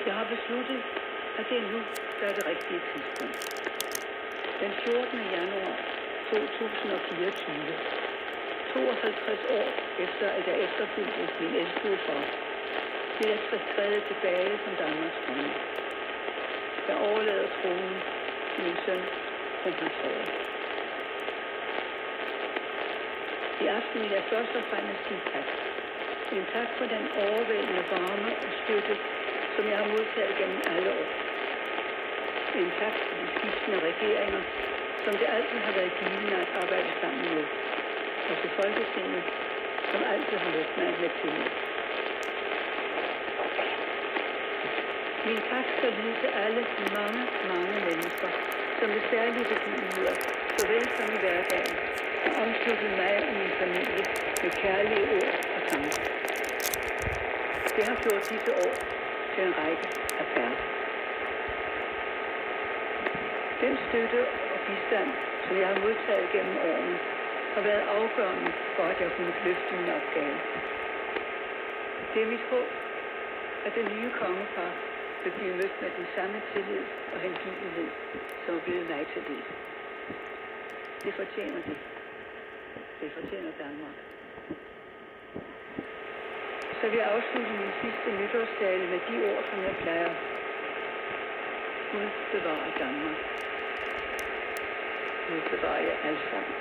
Jeg har besluttet, at det er nu, der er det rigtige tidspunkt. Den 14. januar 2024, 52 år efter, at jeg efterfulgte min elskede far, vil jeg træde tilbage som Danmarks konge. Jeg overlader tronen til min søn, kronprins Frederik. I aften vil jeg først og fremmest sige tak. En tak for den overvældende varme og støtte, som jeg har modtaget gennem alle år. En tak til de skiftende regeringer, som det altid har været givende at arbejde sammen med. Og til Folketinget, som altid har mødt mig med tillid. Min tak skal lyde til alle de mange mennesker, som ved særlige begivenheder, såvel som i hverdagen, har omsluttet mig og min familie med kærlige ord og tanker. Det har gjort disse år til en række affærer. Den støtte og bistand, som jeg har modtaget gennem årene, har været afgørende for, at jeg kunne løfte min opgave. Det er mit håb, at det nye kongepar vil blive mødt med den samme tillid og hengivenhed, som er blevet mig til det. Det fortjener det. Det fortjener Danmark. Så vil jeg afslutte min sidste nytårstale med de ord, som jeg plejer. Gud bevarer Danmark. Gud bevarer jer alle sammen.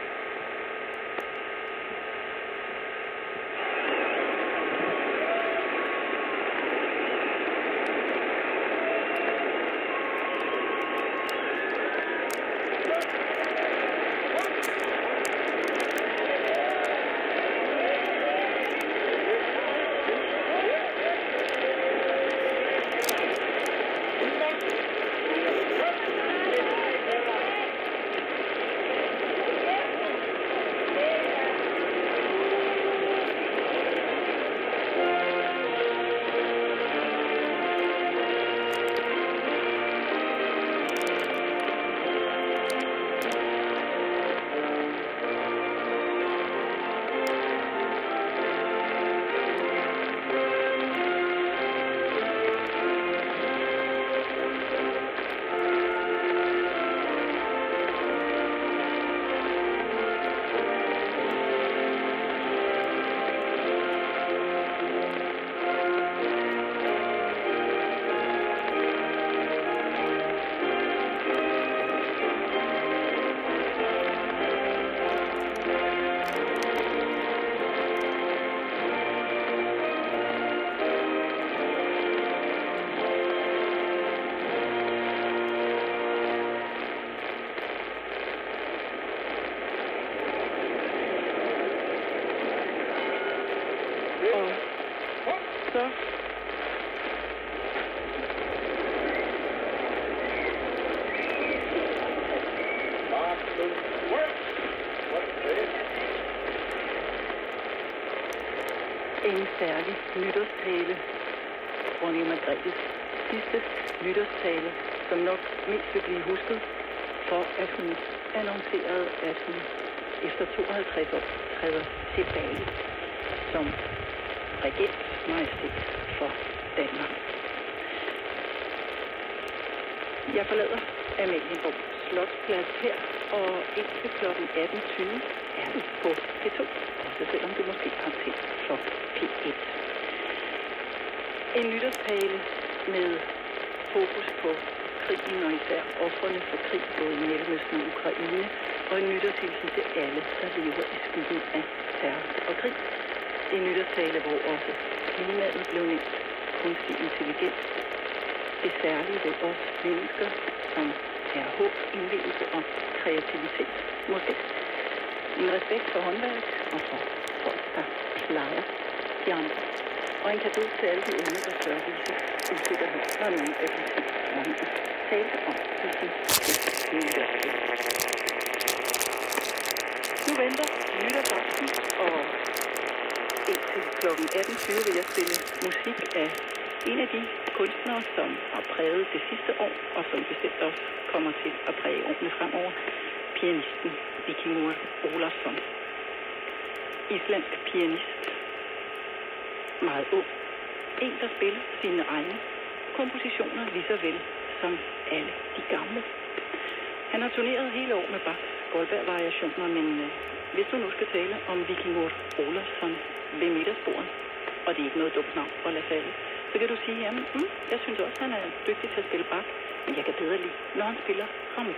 En særlig nytårstale, dronning Margrethes sidste nytårstale, som nok mindst vil blive husket, for at hun annoncerede, at hun efter 52 år træder tilbage som regent majestæt for Danmark. Jeg forlader Amalienborg Slotsplads her, og indtil kl. 18:20 er vi på P2, også selvom det måske har tændt for P1. En nytårstale med fokus på krigen og især ofrene for krig både i Mellemøsten og Ukraine, og en nytårshilsen til alle, der lever i skyggen af terror og krig. En nytårstale, hvor også klimaet blev nævnt, kunstig intelligens, det særlige ved os mennesker, som er håb, indlevelse og kreativitet, måske. En respekt for håndværk og for folk, der plejer de andre. Og en cadeau til alle de unge, der tør vise usikkerhed, når nogen af de mange talte om i sin nytårsdag. Nu venter nytårsaften, og indtil kl. 18:20 vil jeg spille musik af en af de kunstnere, som har præget det sidste år, og som bestemt også kommer til at præge årene fremover, pianisten Víkingur Ólafsson. Islandsk pianist, meget ung. En, der spiller sine egne kompositioner lige så vel som alle de gamle. Han har turneret hele år med Bachs Goldberg-variationer, men hvis du nu skal tale om Víkingur Ólafsson ved middagsbordet, og det er ikke noget dumt navn at lade falde, så kan du sige, jamen, jeg synes også, han er dygtig til at spille Bach, men jeg kan bedre lide, når han spiller Rameau.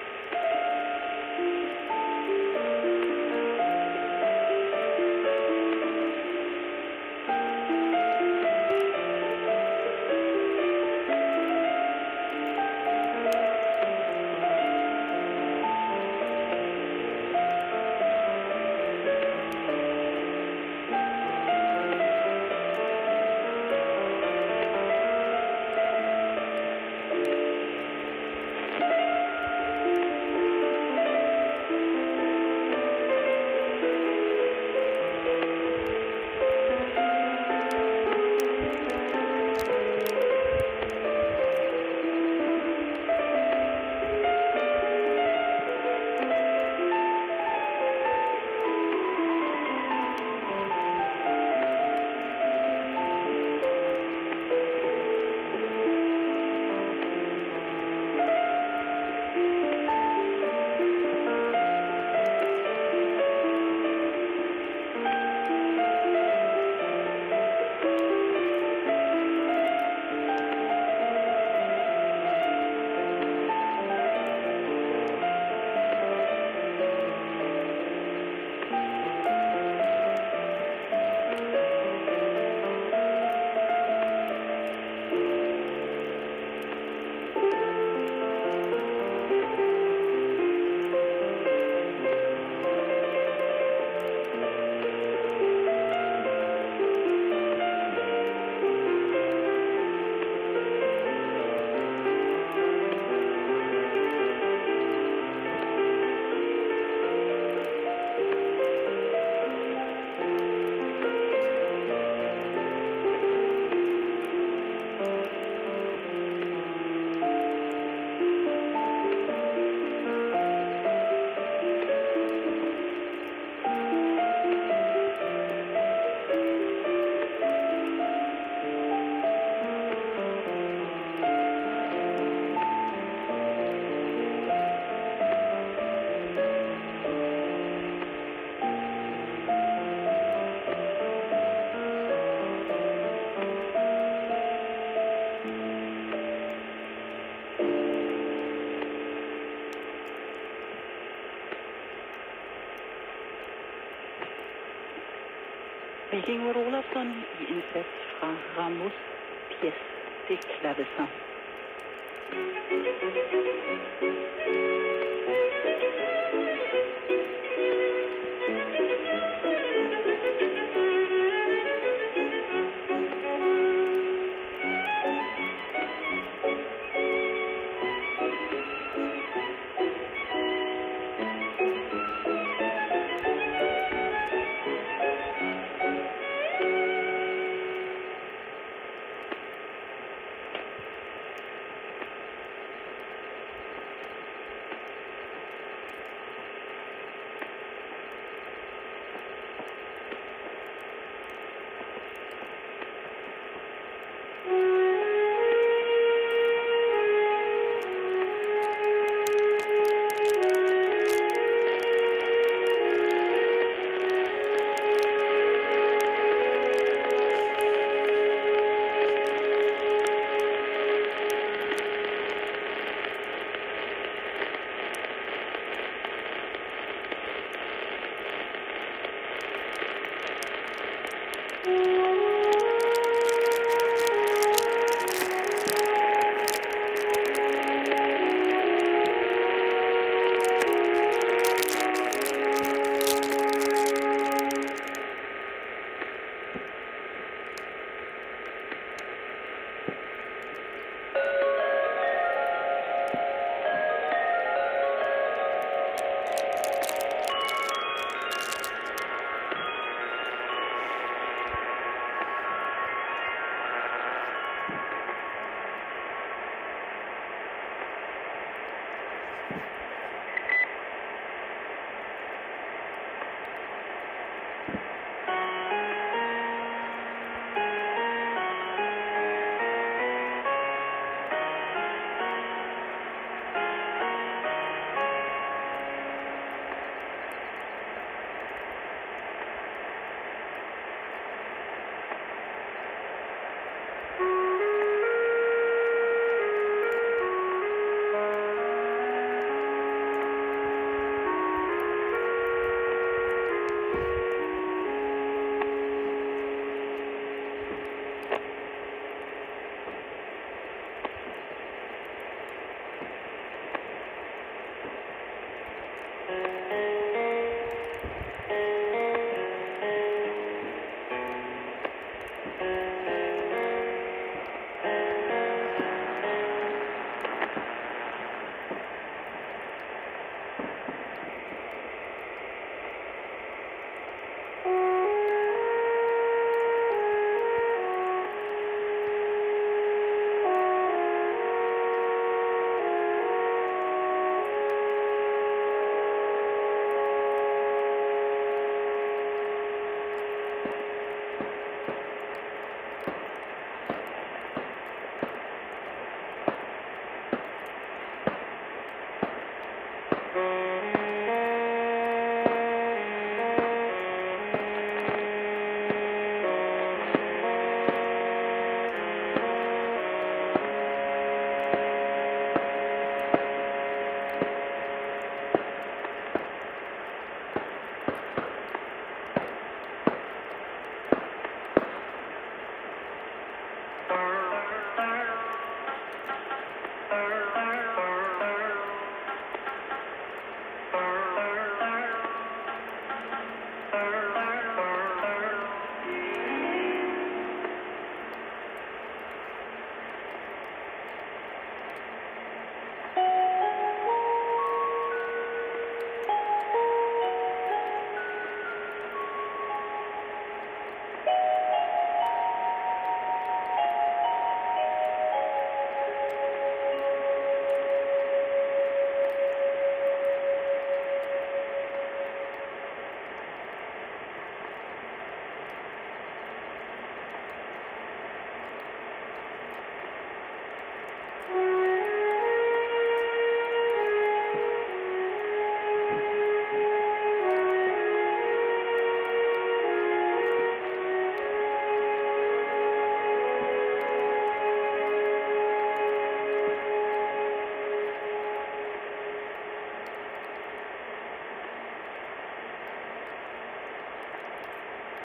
Víkingur Ólafsson i en sats fra Rameaus Pièce de Clavecin.